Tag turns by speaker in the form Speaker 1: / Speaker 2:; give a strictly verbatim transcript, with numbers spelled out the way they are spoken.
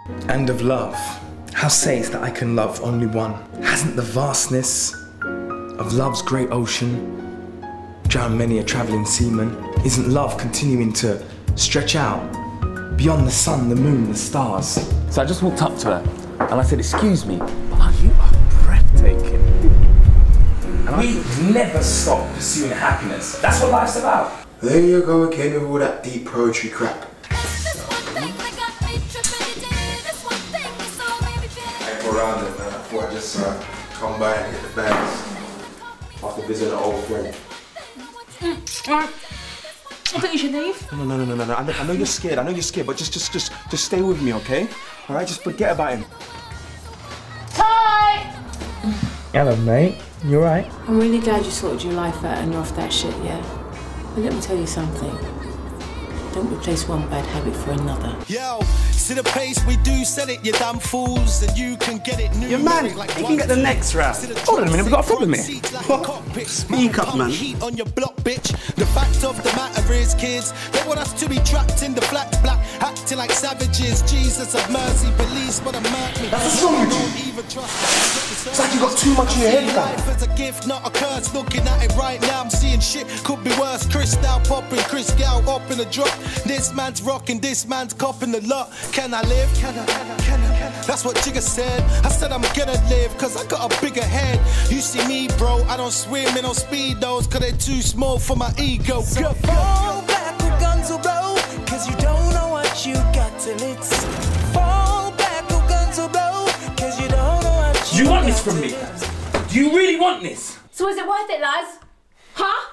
Speaker 1: And of love. How sayest that I can love only one? Hasn't the vastness of love's great ocean drowned many a travelling seaman? Isn't love continuing to stretch out beyond the sun, the moon, the stars?
Speaker 2: So I just walked up to her and I said, excuse me, but you are breathtaking.
Speaker 1: And we never stop pursuing happiness. That's what life's about.
Speaker 3: There you go again with all that deep poetry crap. Around it, man. I thought I'd just uh, come by and hit the bags after visiting an old friend.
Speaker 4: Mm. I think you should leave.
Speaker 3: No, no, no, no, no, no. I know, I know you're scared. I know you're scared, but just, just, just, just stay with me, okay? All right, just forget about him.
Speaker 4: Ty!
Speaker 1: Hello, mate. You all right?
Speaker 5: I'm really glad you sorted your life out and you're off that shit, yeah? But let me tell you something. Don't replace one bad habit for another.
Speaker 6: Yo, see the pace we do, sell it, you damn fools, and you can get it new.
Speaker 2: Your man, like he can get the next round. Hold on a minute, we've got a problem here.
Speaker 6: What?
Speaker 2: Speak up, man.
Speaker 6: Heat on your block, bitch. The fact of the matter is, kids, they want us to be trapped in the flat black, acting like savages. Jesus have mercy, police wanna murk me.
Speaker 3: That's what's wrong with you. It's like you got too much in your head, guy.
Speaker 6: Life is a gift, not a curse. Looking at it right now, I'm seeing shit could be worse. Chris now popping, Chris Gal up in the drop. This man's rocking, this man's copping the lot. Can I live? Can I, can I, can I, can I? That's what Jigga said. I said I'm gonna live, cause I got a bigger head. You see me, bro, I don't swim in on speedos, cause they're too small for my ego.
Speaker 7: So go, fall go. Back with guns will blow, cause you don't know what you got till it's. Fall back with guns will blow, cause you don't know what you
Speaker 1: Do you want
Speaker 7: got
Speaker 1: this from me? Do you really want this?
Speaker 4: So is it worth it, lads? Huh?